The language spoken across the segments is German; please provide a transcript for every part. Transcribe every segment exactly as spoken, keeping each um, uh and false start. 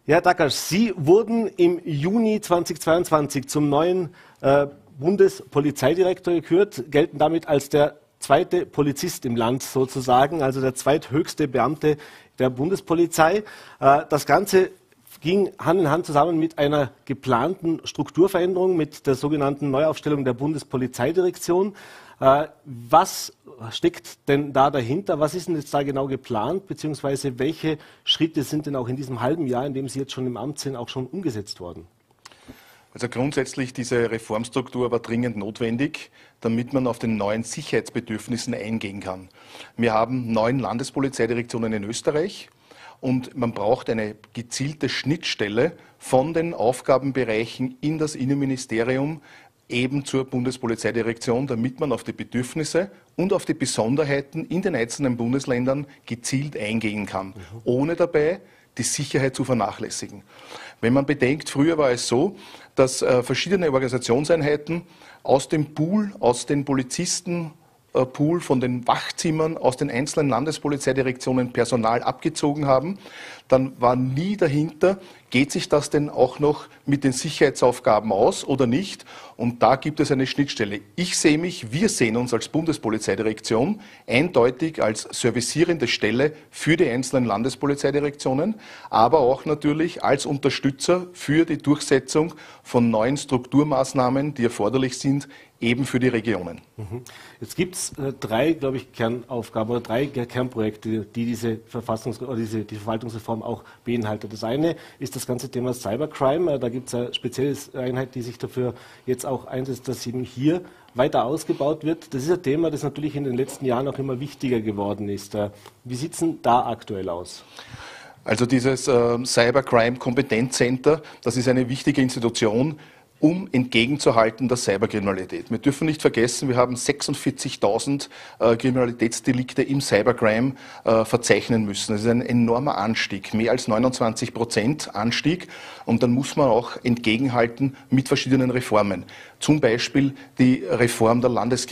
Ja, Herr Dackersch, Sie wurden im Juni zweitausendzweiundzwanzig zum neuen äh, Bundespolizeidirektor gekürt, gelten damit als der zweite Polizist im Land sozusagen, also der zweithöchste Beamte der Bundespolizei. Äh, das Ganze ging Hand in Hand zusammen mit einer geplanten Strukturveränderung, mit der sogenannten Neuaufstellung der Bundespolizeidirektion. Äh, was steckt denn da dahinter? Was ist denn jetzt da genau geplant, beziehungsweise welche Schritte sind denn auch in diesem halben Jahr, in dem Sie jetzt schon im Amt sind, auch schon umgesetzt worden? Also grundsätzlich, diese Reformstruktur war dringend notwendig, damit man auf den neuen Sicherheitsbedürfnissen eingehen kann. Wir haben neun Landespolizeidirektionen in Österreich und man braucht eine gezielte Schnittstelle von den Aufgabenbereichen in das Innenministerium eben zur Bundespolizeidirektion, damit man auf die Bedürfnisse und auf die Besonderheiten in den einzelnen Bundesländern gezielt eingehen kann, mhm. ohne dabei die Sicherheit zu vernachlässigen. Wenn man bedenkt, früher war es so, dass äh, verschiedene Organisationseinheiten aus dem Pool, aus den Polizisten, Pool von den Wachzimmern aus den einzelnen Landespolizeidirektionen Personal abgezogen haben, dann war nie dahinter, geht sich das denn auch noch mit den Sicherheitsaufgaben aus oder nicht? Und da gibt es eine Schnittstelle. Ich sehe mich, wir sehen uns als Bundespolizeidirektion eindeutig als servicierende Stelle für die einzelnen Landespolizeidirektionen, aber auch natürlich als Unterstützer für die Durchsetzung von neuen Strukturmaßnahmen, die erforderlich sind, eben für die Regionen. Jetzt gibt es äh, drei, glaube ich, Kernaufgaben oder drei Kernprojekte, die diese, Verfassungs- oder diese die Verwaltungsreform auch beinhaltet. Das eine ist das ganze Thema Cybercrime. Äh, da gibt es eine spezielle Einheit, die sich dafür jetzt auch einsetzt, dass eben hier weiter ausgebaut wird. Das ist ein Thema, das natürlich in den letzten Jahren auch immer wichtiger geworden ist. Äh, wie sieht es denn da aktuell aus? Also dieses äh, Cybercrime Kompetenzcenter, das ist eine wichtige Institution, um entgegenzuhalten der Cyberkriminalität. Wir dürfen nicht vergessen, wir haben sechsundvierzigtausend äh, Kriminalitätsdelikte im Cybercrime äh, verzeichnen müssen. Das ist ein enormer Anstieg, mehr als neunundzwanzig Prozent Anstieg. Und dann muss man auch entgegenhalten mit verschiedenen Reformen. Zum Beispiel die Reform der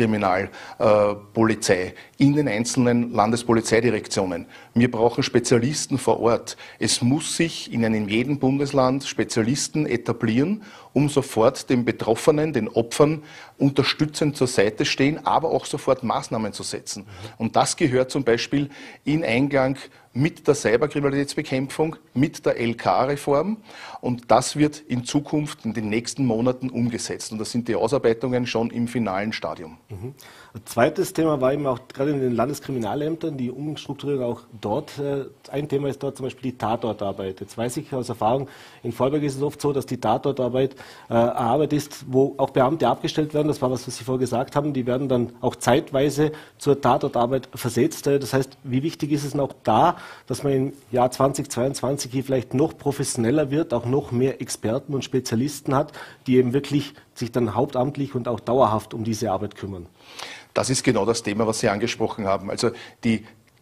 Landeskriminalpolizei äh, in den einzelnen Landespolizeidirektionen. Wir brauchen Spezialisten vor Ort. Es muss sich in einem jeden Bundesland Spezialisten etablieren, um sofort den Betroffenen, den Opfern unterstützend zur Seite stehen, aber auch sofort Maßnahmen zu setzen. Und das gehört zum Beispiel in Einklang mit der Cyberkriminalitätsbekämpfung, mit der L K-Reform. Und das wird in Zukunft in den nächsten Monaten umgesetzt. Und da sind die Ausarbeitungen schon im finalen Stadium. Mhm. Ein zweites Thema war eben auch gerade in den Landeskriminalämtern, die Umstrukturierung auch dort. Ein Thema ist dort zum Beispiel die Tatortarbeit. Jetzt weiß ich aus Erfahrung, in Vorarlberg ist es oft so, dass die Tatortarbeit äh, eine Arbeit ist, wo auch Beamte abgestellt werden. Das war was, was Sie vorher gesagt haben. Die werden dann auch zeitweise zur Tatortarbeit versetzt. Das heißt, wie wichtig ist es noch da, dass man im Jahr zweitausendzweiundzwanzig hier vielleicht noch professioneller wird, auch noch mehr Experten und Spezialisten hat, die eben wirklich sich dann hauptamtlich und auch dauerhaft um diese Arbeit kümmern? Das ist genau das Thema, was Sie angesprochen haben. Also die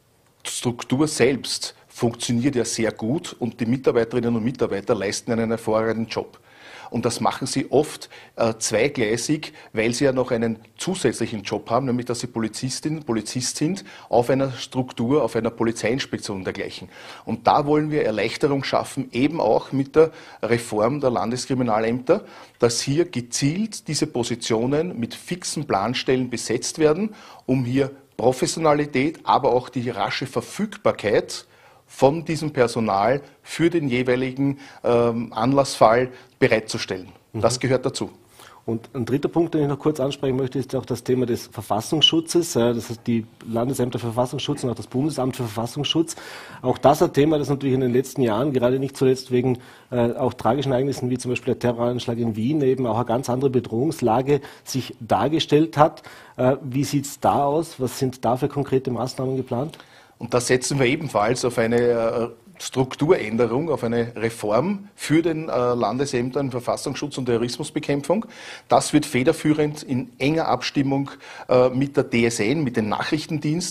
Struktur selbst funktioniert ja sehr gut und die Mitarbeiterinnen und Mitarbeiter leisten einen hervorragenden Job. Und das machen sie oft äh, zweigleisig, weil sie ja noch einen zusätzlichen Job haben, nämlich dass sie Polizistin, Polizist sind auf einer Struktur, auf einer Polizeiinspektion und dergleichen. Und da wollen wir Erleichterung schaffen, eben auch mit der Reform der Landeskriminalämter, dass hier gezielt diese Positionen mit fixen Planstellen besetzt werden, um hier Professionalität, aber auch die rasche Verfügbarkeit von diesem Personal für den jeweiligen ähm, Anlassfall bereitzustellen. Mhm. Das gehört dazu. Und ein dritter Punkt, den ich noch kurz ansprechen möchte, ist auch das Thema des Verfassungsschutzes. Das ist die Landesämter für Verfassungsschutz und auch das Bundesamt für Verfassungsschutz. Auch das ein Thema, das natürlich in den letzten Jahren, gerade nicht zuletzt wegen äh, auch tragischen Ereignissen wie zum Beispiel der Terroranschlag in Wien, eben auch eine ganz andere Bedrohungslage sich dargestellt hat. Äh, wie sieht es da aus? Was sind da für konkrete Maßnahmen geplant? Und da setzen wir ebenfalls auf eine Strukturänderung, auf eine Reform für den Landesämtern Verfassungsschutz und Terrorismusbekämpfung. Das wird federführend in enger Abstimmung mit der D S N, mit dem Nachrichtendienst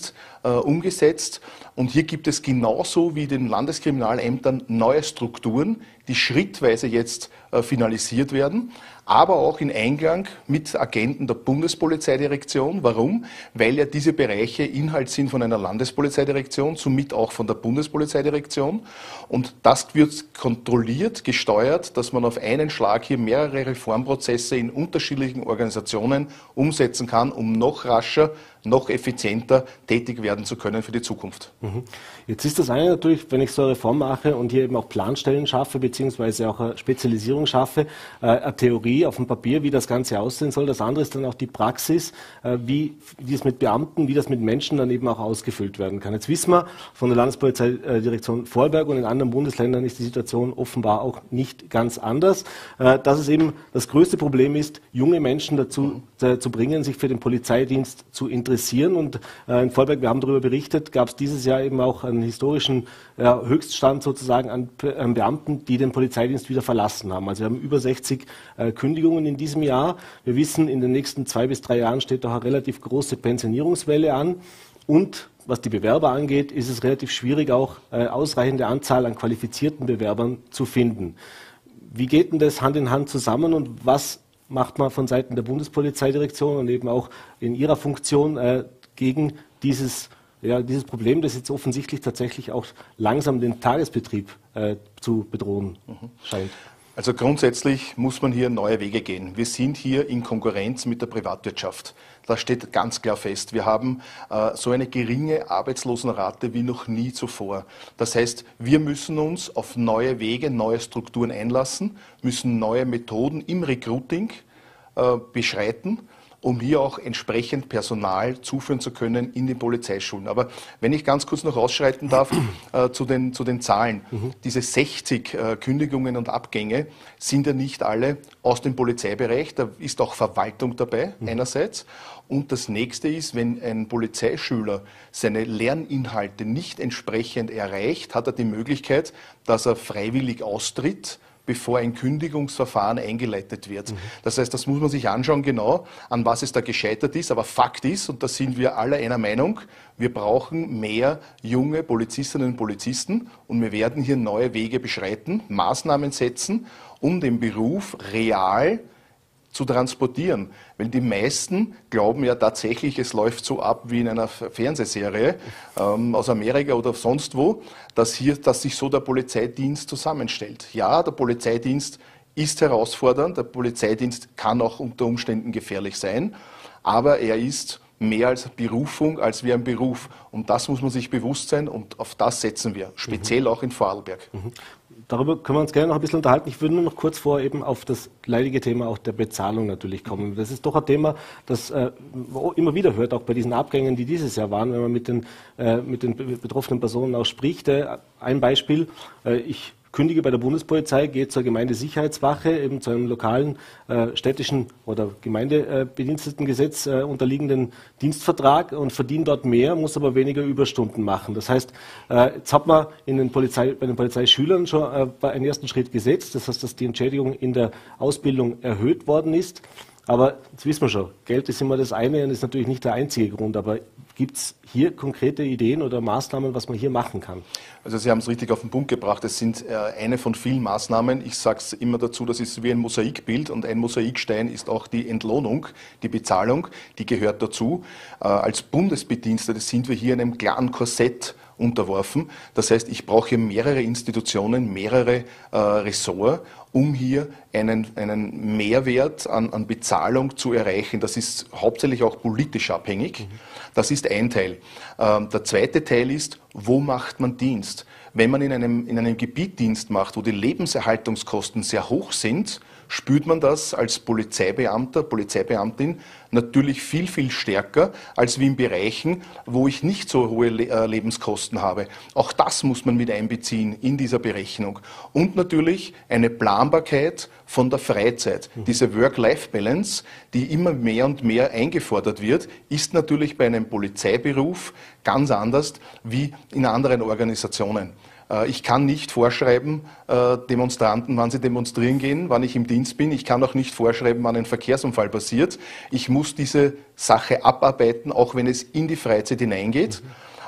äh, umgesetzt. Und hier gibt es genauso wie den Landeskriminalämtern neue Strukturen, die schrittweise jetzt äh, finalisiert werden, aber auch in Einklang mit Agenten der Bundespolizeidirektion. Warum? Weil ja diese Bereiche Inhalt sind von einer Landespolizeidirektion, somit auch von der Bundespolizeidirektion. Und das wird kontrolliert, gesteuert, dass man auf einen Schlag hier mehrere Reformprozesse in unterschiedlichen Organisationen umsetzen kann, um noch rascher, noch effizienter tätig werden zu können für die Zukunft. Mhm. Jetzt ist das eine natürlich, wenn ich so eine Reform mache und hier eben auch Planstellen schaffe, beziehungsweise auch eine Spezialisierung schaffe, äh, eine Theorie auf dem Papier, wie das Ganze aussehen soll. Das andere ist dann auch die Praxis, äh, wie, wie es mit Beamten, wie das mit Menschen dann eben auch ausgefüllt werden kann. Jetzt wissen wir von der Landespolizeidirektion Vorarlberg und in anderen Bundesländern ist die Situation offenbar auch nicht ganz anders, äh, dass es eben das größte Problem ist, junge Menschen dazu äh, zu bringen, sich für den Polizeidienst zu interessieren. Und äh, in Vorarlberg, wir haben darüber berichtet, gab es dieses Jahr eben auch einen historischen ja, Höchststand sozusagen an, an Beamten, die den Polizeidienst wieder verlassen haben. Also wir haben über sechzig äh, Kündigungen in diesem Jahr. Wir wissen, in den nächsten zwei bis drei Jahren steht auch eine relativ große Pensionierungswelle an. Und was die Bewerber angeht, ist es relativ schwierig, auch äh, ausreichende Anzahl an qualifizierten Bewerbern zu finden. Wie geht denn das Hand in Hand zusammen und was macht man von Seiten der Bundespolizeidirektion und eben auch in ihrer Funktion äh, gegen dieses, ja, dieses Problem, das jetzt offensichtlich tatsächlich auch langsam den Tagesbetrieb äh, zu bedrohen scheint? Also grundsätzlich muss man hier neue Wege gehen. Wir sind hier in Konkurrenz mit der Privatwirtschaft. Das steht ganz klar fest. Wir haben äh, so eine geringe Arbeitslosenrate wie noch nie zuvor. Das heißt, wir müssen uns auf neue Wege, neue Strukturen einlassen, müssen neue Methoden im Recruiting äh, beschreiten, um hier auch entsprechend Personal zuführen zu können in den Polizeischulen. Aber wenn ich ganz kurz noch ausschreiten darf äh, zu, den, zu den Zahlen. Mhm. Diese sechzig äh, Kündigungen und Abgänge sind ja nicht alle aus dem Polizeibereich. Da ist auch Verwaltung dabei, mhm. einerseits. Und das nächste ist, wenn ein Polizeischüler seine Lerninhalte nicht entsprechend erreicht, hat er die Möglichkeit, dass er freiwillig austritt, bevor ein Kündigungsverfahren eingeleitet wird. Mhm. Das heißt, das muss man sich anschauen genau, an was es da gescheitert ist. Aber Fakt ist, und da sind wir alle einer Meinung, wir brauchen mehr junge Polizistinnen und Polizisten und wir werden hier neue Wege beschreiten, Maßnahmen setzen, um den Beruf real zu transportieren. Weil die meisten glauben ja tatsächlich, es läuft so ab wie in einer Fernsehserie ähm, aus Amerika oder sonst wo, dass, hier, dass sich so der Polizeidienst zusammenstellt. Ja, der Polizeidienst ist herausfordernd, der Polizeidienst kann auch unter Umständen gefährlich sein, aber er ist mehr als Berufung, als wie ein Beruf. Und das muss man sich bewusst sein und auf das setzen wir, speziell mhm. auch in Vorarlberg. Mhm. Darüber können wir uns gerne noch ein bisschen unterhalten. Ich würde nur noch kurz vor eben auf das leidige Thema auch der Bezahlung natürlich kommen. Das ist doch ein Thema, das äh, immer wieder hört, auch bei diesen Abgängen, die dieses Jahr waren, wenn man mit den, äh, mit den betroffenen Personen auch spricht. Äh, ein Beispiel, äh, ich kündige bei der Bundespolizei, gehe zur Gemeindesicherheitswache, eben zu einem lokalen äh, städtischen oder Gemeindebedienstetengesetz äh, unterliegenden Dienstvertrag und verdiene dort mehr, muss aber weniger Überstunden machen. Das heißt, äh, jetzt hat man in den Polizei, bei den Polizeischülern schon äh, einen ersten Schritt gesetzt, das heißt, dass die Entschädigung in der Ausbildung erhöht worden ist. Aber jetzt wissen wir schon, Geld ist immer das eine und ist natürlich nicht der einzige Grund, aber gibt es hier konkrete Ideen oder Maßnahmen, was man hier machen kann? Also Sie haben es richtig auf den Punkt gebracht. Es sind äh, eine von vielen Maßnahmen. Ich sage es immer dazu, das ist wie ein Mosaikbild und ein Mosaikstein ist auch die Entlohnung, die Bezahlung, die gehört dazu. Äh, als Bundesbedienstete sind wir hier in einem klaren Korsett unterworfen. Das heißt, ich brauche hier mehrere Institutionen, mehrere äh, Ressorts, um hier einen, einen Mehrwert an, an Bezahlung zu erreichen. Das ist hauptsächlich auch politisch abhängig. Mhm. Das ist ein Teil. Ähm, der zweite Teil ist, wo macht man Dienst? Wenn man in einem, in einem Gebiet Dienst macht, wo die Lebenserhaltungskosten sehr hoch sind, spürt man das als Polizeibeamter, Polizeibeamtin natürlich viel, viel stärker als wie in Bereichen, wo ich nicht so hohe Le- Lebenskosten habe. Auch das muss man mit einbeziehen in dieser Berechnung. Und natürlich eine Planbarkeit von der Freizeit. Mhm. Diese Work-Life-Balance, die immer mehr und mehr eingefordert wird, ist natürlich bei einem Polizeiberuf ganz anders wie in anderen Organisationen. Ich kann nicht vorschreiben, Demonstranten, wann sie demonstrieren gehen, wann ich im Dienst bin. Ich kann auch nicht vorschreiben, wann ein Verkehrsunfall passiert. Ich muss diese Sache abarbeiten, auch wenn es in die Freizeit hineingeht. Mhm.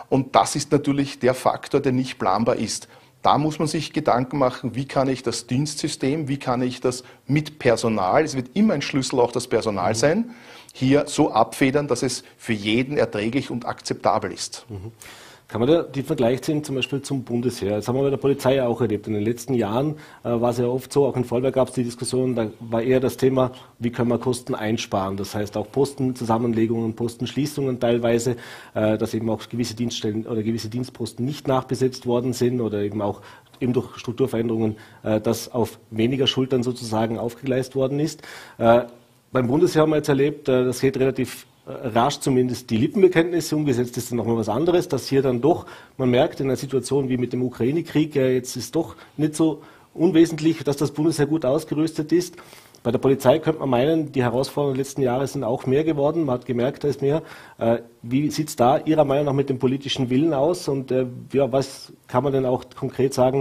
Und das ist natürlich der Faktor, der nicht planbar ist. Da muss man sich Gedanken machen, wie kann ich das Dienstsystem, wie kann ich das mit Personal, es wird immer ein Schlüssel auch das Personal sein, hier so abfedern, dass es für jeden erträglich und akzeptabel ist. Mhm. Kann man da die Vergleich ziehen, zum Beispiel zum Bundesheer? Das haben wir bei der Polizei ja auch erlebt. In den letzten Jahren äh, war es ja oft so, auch in Vorarlberg gab es die Diskussion, da war eher das Thema, wie können wir Kosten einsparen? Das heißt auch Postenzusammenlegungen, Postenschließungen teilweise, äh, dass eben auch gewisse Dienststellen oder gewisse Dienstposten nicht nachbesetzt worden sind oder eben auch eben durch Strukturveränderungen, äh, das auf weniger Schultern sozusagen aufgegleist worden ist. Äh, beim Bundesheer haben wir jetzt erlebt, äh, das geht relativ rasch zumindest die Lippenbekenntnisse, umgesetzt ist dann nochmal was anderes, dass hier dann doch, man merkt in einer Situation wie mit dem Ukraine-Krieg, äh, jetzt ist doch nicht so unwesentlich, dass das Bundesheer gut ausgerüstet ist. Bei der Polizei könnte man meinen, die Herausforderungen der letzten Jahre sind auch mehr geworden, man hat gemerkt, da ist mehr. Äh, wie sieht es da Ihrer Meinung nach mit dem politischen Willen aus und äh, ja, was kann man denn auch konkret sagen,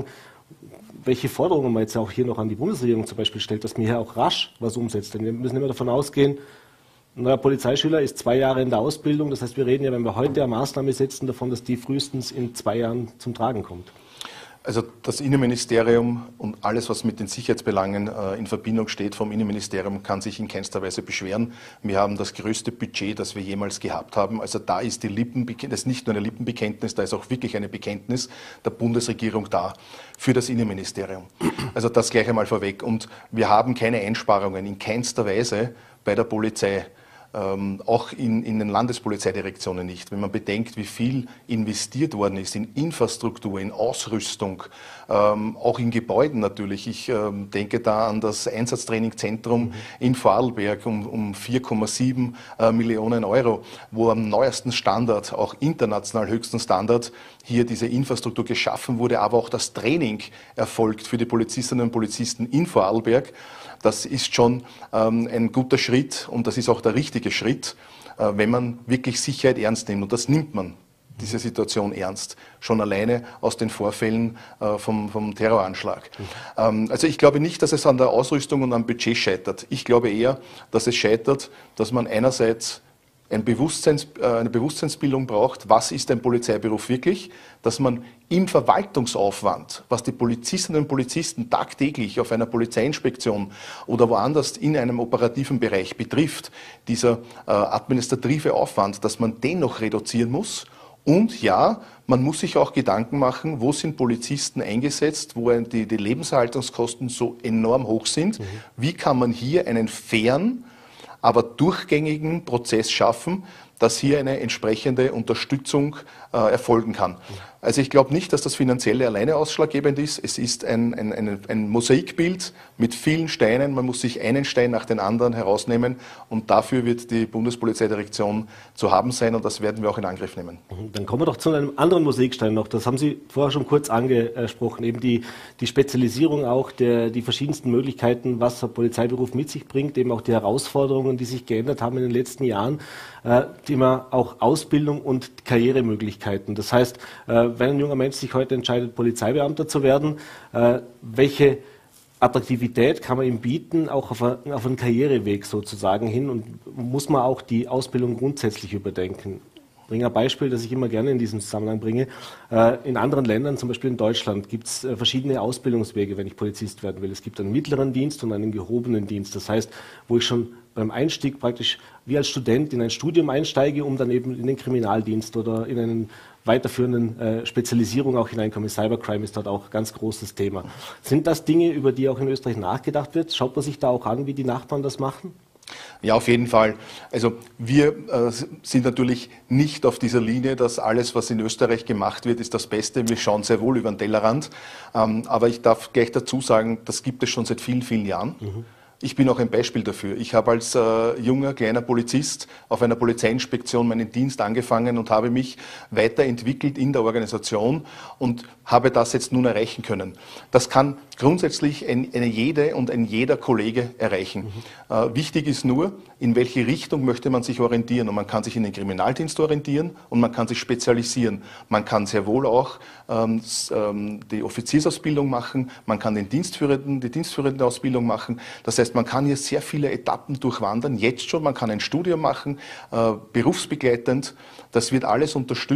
welche Forderungen man jetzt auch hier noch an die Bundesregierung zum Beispiel stellt, dass man hier auch rasch was umsetzt? Denn wir müssen immer davon ausgehen, ein neuer Polizeischüler ist zwei Jahre in der Ausbildung. Das heißt, wir reden ja, wenn wir heute eine Maßnahme setzen, davon, dass die frühestens in zwei Jahren zum Tragen kommt. Also das Innenministerium und alles, was mit den Sicherheitsbelangen äh, in Verbindung steht vom Innenministerium, kann sich in keinster Weise beschweren. Wir haben das größte Budget, das wir jemals gehabt haben. Also da ist die Lippenbekenntnis, das ist nicht nur eine Lippenbekenntnis, da ist auch wirklich eine Bekenntnis der Bundesregierung da für das Innenministerium. Also das gleich einmal vorweg. Und wir haben keine Einsparungen in keinster Weise bei der Polizei. Ähm, auch in, in den Landespolizeidirektionen nicht. Wenn man bedenkt, wie viel investiert worden ist in Infrastruktur, in Ausrüstung, ähm, auch in Gebäuden natürlich. Ich ähm, denke da an das Einsatztrainingzentrum mhm. in Vorarlberg um, um vier Komma sieben äh, Millionen Euro, wo am neuesten Standard, auch international höchsten Standard, hier diese Infrastruktur geschaffen wurde, aber auch das Training erfolgt für die Polizistinnen und Polizisten in Vorarlberg. Das ist schon ähm, ein guter Schritt und das ist auch der richtige Schritt, äh, wenn man wirklich Sicherheit ernst nimmt. Und das nimmt man, diese Situation ernst, schon alleine aus den Vorfällen äh, vom, vom Terroranschlag. Mhm. Ähm, also ich glaube nicht, dass es an der Ausrüstung und am Budget scheitert. Ich glaube eher, dass es scheitert, dass man einerseits ein Bewusstseins, äh, eine Bewusstseinsbildung braucht, was ist ein Polizeiberuf wirklich, dass man im Verwaltungsaufwand, was die Polizistinnen und Polizisten tagtäglich auf einer Polizeiinspektion oder woanders in einem operativen Bereich betrifft, dieser äh, administrative Aufwand, dass man den noch reduzieren muss. Und ja, man muss sich auch Gedanken machen, wo sind Polizisten eingesetzt, wo die, die Lebenserhaltungskosten so enorm hoch sind. Mhm. Wie kann man hier einen fairen, aber durchgängigen Prozess schaffen, dass hier eine entsprechende Unterstützung äh, erfolgen kann. Also ich glaube nicht, dass das Finanzielle alleine ausschlaggebend ist. Es ist ein, ein, ein, ein Mosaikbild mit vielen Steinen. Man muss sich einen Stein nach den anderen herausnehmen und dafür wird die Bundespolizeidirektion zu haben sein und das werden wir auch in Angriff nehmen. Dann kommen wir doch zu einem anderen Mosaikstein noch. Das haben Sie vorher schon kurz angesprochen, eben die, die Spezialisierung auch, der, die verschiedensten Möglichkeiten, was der Polizeiberuf mit sich bringt, eben auch die Herausforderungen, die sich geändert haben in den letzten Jahren, äh, Thema auch Ausbildung und Karrieremöglichkeiten. Das heißt, äh, wenn ein junger Mensch sich heute entscheidet, Polizeibeamter zu werden, äh, welche Attraktivität kann man ihm bieten, auch auf, a, auf einen Karriereweg sozusagen hin und muss man auch die Ausbildung grundsätzlich überdenken? Ich bringe ein Beispiel, das ich immer gerne in diesem Zusammenhang bringe. Äh, in anderen Ländern, zum Beispiel in Deutschland, gibt es äh, verschiedene Ausbildungswege, wenn ich Polizist werden will. Es gibt einen mittleren Dienst und einen gehobenen Dienst. Das heißt, wo ich schon beim Einstieg praktisch wie als Student in ein Studium einsteige, um dann eben in den Kriminaldienst oder in einen weiterführenden äh, Spezialisierung auch hineinkommen. Cybercrime ist dort auch ein ganz großes Thema. Sind das Dinge, über die auch in Österreich nachgedacht wird? Schaut man sich da auch an, wie die Nachbarn das machen? Ja, auf jeden Fall. Also wir äh, sind natürlich nicht auf dieser Linie, dass alles, was in Österreich gemacht wird, ist das Beste. Wir schauen sehr wohl über den Tellerrand. Ähm, aber ich darf gleich dazu sagen, das gibt es schon seit vielen, vielen Jahren. Mhm. Ich bin auch ein Beispiel dafür. Ich habe als äh, junger, kleiner Polizist auf einer Polizeiinspektion meinen Dienst angefangen und habe mich weiterentwickelt in der Organisation und habe das jetzt nun erreichen können. Das kann grundsätzlich ein, eine jede und ein jeder Kollege erreichen. Mhm. Äh, wichtig ist nur, in welche Richtung möchte man sich orientieren. Und man kann sich in den Kriminaldienst orientieren und man kann sich spezialisieren. Man kann sehr wohl auch ähm, die Offiziersausbildung machen, man kann den Dienstführenden, die dienstführende Ausbildung machen. Das heißt, man kann hier sehr viele Etappen durchwandern, jetzt schon. Man kann ein Studium machen, äh, berufsbegleitend. Das wird alles unterstützt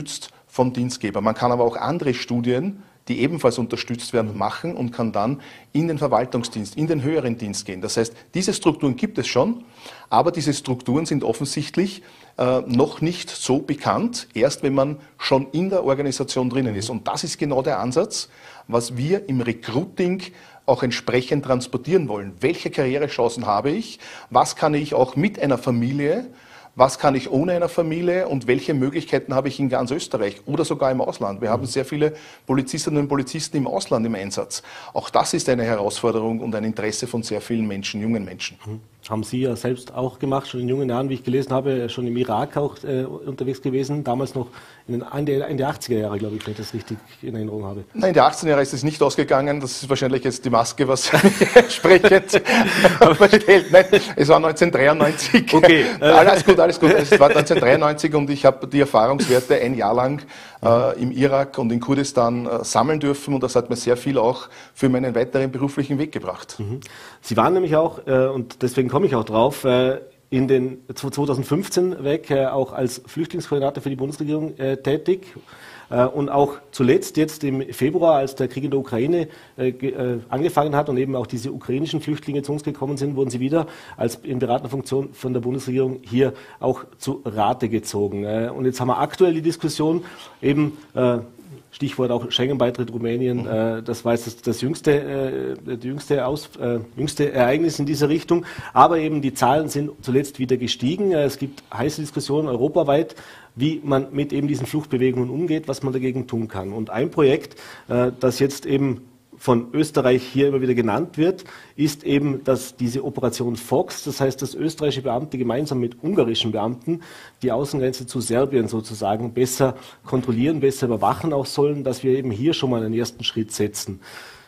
von Dienstgebern. Man kann aber auch andere Studien, die ebenfalls unterstützt werden, machen und kann dann in den Verwaltungsdienst, in den höheren Dienst gehen. Das heißt, diese Strukturen gibt es schon, aber diese Strukturen sind offensichtlich äh, noch nicht so bekannt, erst wenn man schon in der Organisation drinnen ist. Und das ist genau der Ansatz, was wir im Recruiting auch entsprechend transportieren wollen. Welche Karrierechancen habe ich? Was kann ich auch mit einer Familie? Was kann ich ohne einer Familie und welche Möglichkeiten habe ich in ganz Österreich oder sogar im Ausland? Wir haben sehr viele Polizistinnen und Polizisten im Ausland im Einsatz. Auch das ist eine Herausforderung und ein Interesse von sehr vielen Menschen, jungen Menschen. Haben Sie ja selbst auch gemacht, schon in jungen Jahren, wie ich gelesen habe, schon im Irak auch äh, unterwegs gewesen, damals noch in den Ende achtziger Jahre, glaube ich, wenn ich das richtig in Erinnerung habe. Nein, in den achtziger Jahren ist es nicht ausgegangen, das ist wahrscheinlich jetzt die Maske, was mich entsprechend verstellt. Nein, es war neunzehnhundertdreiundneunzig. Okay. Alles gut, alles gut. Es war neunzehnhundertdreiundneunzig und ich habe die Erfahrungswerte ein Jahr lang äh, im Irak und in Kurdistan äh, sammeln dürfen und das hat mir sehr viel auch für meinen weiteren beruflichen Weg gebracht. Mhm. Sie waren nämlich auch, äh, und deswegen komme ich auch drauf, äh, in den zweitausendfünfzehn weg äh, auch als Flüchtlingskoordinator für die Bundesregierung äh, tätig. Äh, und auch zuletzt jetzt im Februar, als der Krieg in der Ukraine äh, äh, angefangen hat und eben auch diese ukrainischen Flüchtlinge zu uns gekommen sind, wurden sie wieder als in beratender Funktion von der Bundesregierung hier auch zu Rate gezogen. Äh, und jetzt haben wir aktuell die Diskussion eben, äh, Stichwort auch Schengen-Beitritt Rumänien, äh, das war jetzt das, das jüngste, äh, das jüngste, Aus, äh, jüngste Ereignis in dieser Richtung. Aber eben die Zahlen sind zuletzt wieder gestiegen. Äh, es gibt heiße Diskussionen europaweit, wie man mit eben diesen Fluchtbewegungen umgeht, was man dagegen tun kann. Und ein Projekt, äh, das jetzt eben von Österreich hier immer wieder genannt wird, ist eben dass diese Operation Fox, das heißt, dass österreichische Beamte gemeinsam mit ungarischen Beamten die Außengrenze zu Serbien sozusagen besser kontrollieren, besser überwachen auch sollen, dass wir eben hier schon mal einen ersten Schritt setzen.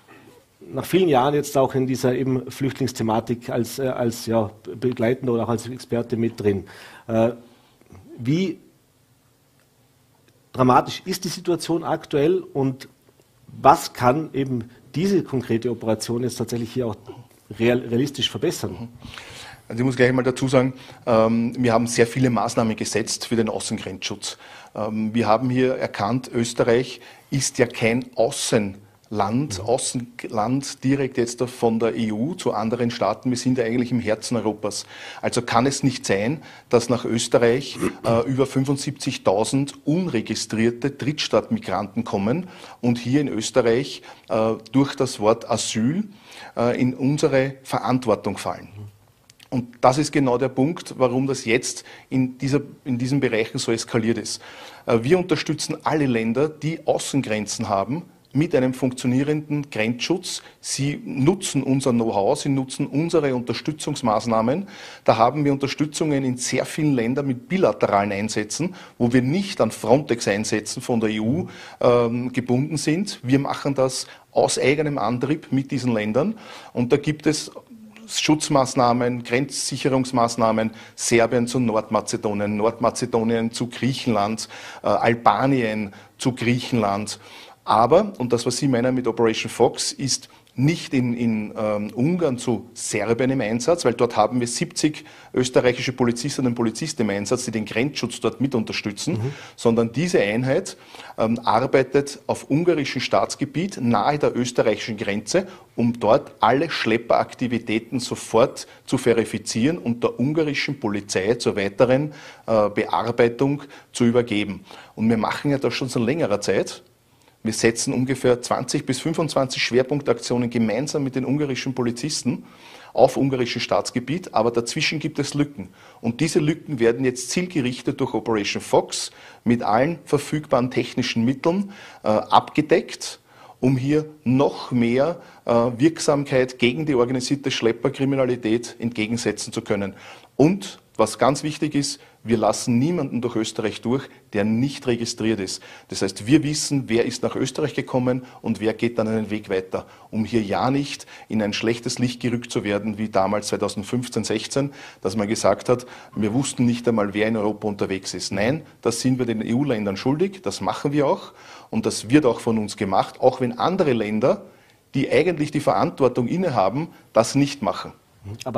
Nach vielen Jahren jetzt auch in dieser eben Flüchtlingsthematik als, äh, als ja, Begleitender oder auch als Experte mit drin. Äh, wie dramatisch ist die Situation aktuell und was kann eben diese konkrete Operation jetzt tatsächlich hier auch real, realistisch verbessern? Also ich muss gleich mal dazu sagen, ähm, wir haben sehr viele Maßnahmen gesetzt für den Außengrenzschutz. Ähm, wir haben hier erkannt, Österreich ist ja kein Außenland, Außenland direkt jetzt von der E U zu anderen Staaten. Wir sind ja eigentlich im Herzen Europas. Also kann es nicht sein, dass nach Österreich äh, über fünfundsiebzigtausend unregistrierte Drittstaatsmigranten kommen und hier in Österreich äh, durch das Wort Asyl äh, in unsere Verantwortung fallen. Und das ist genau der Punkt, warum das jetzt in, dieser, in diesen Bereichen so eskaliert ist. Wir unterstützen alle Länder, die Außengrenzen haben, mit einem funktionierenden Grenzschutz. Sie nutzen unser Know-how, sie nutzen unsere Unterstützungsmaßnahmen. Da haben wir Unterstützungen in sehr vielen Ländern mit bilateralen Einsätzen, wo wir nicht an Frontex-Einsätzen von der E U ähm, gebunden sind. Wir machen das aus eigenem Antrieb mit diesen Ländern. Und da gibt es Schutzmaßnahmen, Grenzsicherungsmaßnahmen, Serbien zu Nordmazedonien, Nordmazedonien zu Griechenland, äh, Albanien zu Griechenland. Aber, und das, was Sie meinen mit Operation Fox, ist nicht in, in ähm, Ungarn zu Serbien im Einsatz, weil dort haben wir siebzig österreichische Polizistinnen und Polizisten im Einsatz, die den Grenzschutz dort mit unterstützen, mhm. sondern diese Einheit ähm, arbeitet auf ungarischem Staatsgebiet nahe der österreichischen Grenze, um dort alle Schlepperaktivitäten sofort zu verifizieren und der ungarischen Polizei zur weiteren äh, Bearbeitung zu übergeben. Und wir machen ja das schon seit längerer Zeit. Wir setzen ungefähr zwanzig bis fünfundzwanzig Schwerpunktaktionen gemeinsam mit den ungarischen Polizisten auf ungarischem Staatsgebiet, aber dazwischen gibt es Lücken. Und diese Lücken werden jetzt zielgerichtet durch Operation Fox mit allen verfügbaren technischen Mitteln äh, abgedeckt, um hier noch mehr äh, Wirksamkeit gegen die organisierte Schlepperkriminalität entgegensetzen zu können. Und was ganz wichtig ist, wir lassen niemanden durch Österreich durch, der nicht registriert ist. Das heißt, wir wissen, wer ist nach Österreich gekommen und wer geht dann einen Weg weiter, um hier ja nicht in ein schlechtes Licht gerückt zu werden, wie damals zweitausendfünfzehn, sechzehn, dass man gesagt hat, wir wussten nicht einmal, wer in Europa unterwegs ist. Nein, das sind wir den E U-Ländern schuldig, das machen wir auch und das wird auch von uns gemacht, auch wenn andere Länder, die eigentlich die Verantwortung innehaben, das nicht machen. Aber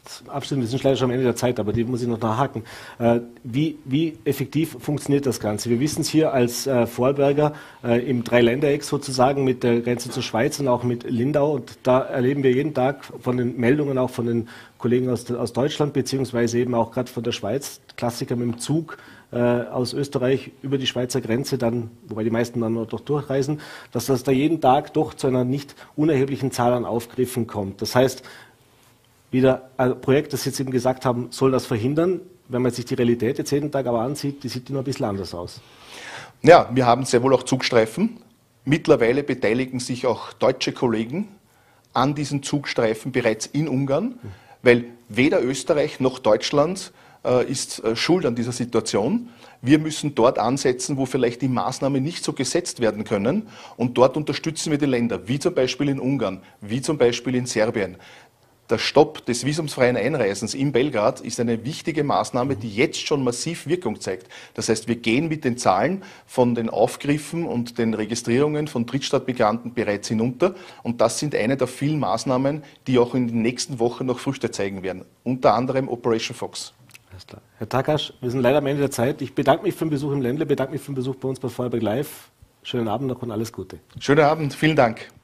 Abstimmen, wir sind leider schon am Ende der Zeit, aber die muss ich noch nachhaken. Äh, wie, wie effektiv funktioniert das Ganze? Wir wissen es hier als äh, Vorarlberger äh, im Dreiländereck sozusagen mit der Grenze zur Schweiz und auch mit Lindau. Und da erleben wir jeden Tag von den Meldungen auch von den Kollegen aus, aus Deutschland, beziehungsweise eben auch gerade von der Schweiz, Klassiker mit dem Zug äh, aus Österreich über die Schweizer Grenze, dann, wobei die meisten dann noch durchreisen, dass das da jeden Tag doch zu einer nicht unerheblichen Zahl an Aufgriffen kommt. Das heißt, wieder ein Projekt, das Sie jetzt eben gesagt haben, soll das verhindern. Wenn man sich die Realität jetzt jeden Tag aber ansieht, die sieht die noch ein bisschen anders aus. Ja, wir haben sehr wohl auch Zugstreifen. Mittlerweile beteiligen sich auch deutsche Kollegen an diesen Zugstreifen bereits in Ungarn, weil weder Österreich noch Deutschland äh, ist äh, schuld an dieser Situation. Wir müssen dort ansetzen, wo vielleicht die Maßnahmen nicht so gesetzt werden können. Und dort unterstützen wir die Länder, wie zum Beispiel in Ungarn, wie zum Beispiel in Serbien. Der Stopp des visumsfreien Einreisens in Belgrad ist eine wichtige Maßnahme, die jetzt schon massiv Wirkung zeigt. Das heißt, wir gehen mit den Zahlen von den Aufgriffen und den Registrierungen von Drittstaatsmigranten bereits hinunter. Und das sind eine der vielen Maßnahmen, die auch in den nächsten Wochen noch Früchte zeigen werden. Unter anderem Operation Fox. Alles klar. Herr Takasch, wir sind leider am Ende der Zeit. Ich bedanke mich für den Besuch im Ländle, bedanke mich für den Besuch bei uns bei Vorarlberg Live. Schönen Abend noch und alles Gute. Schönen Abend, vielen Dank.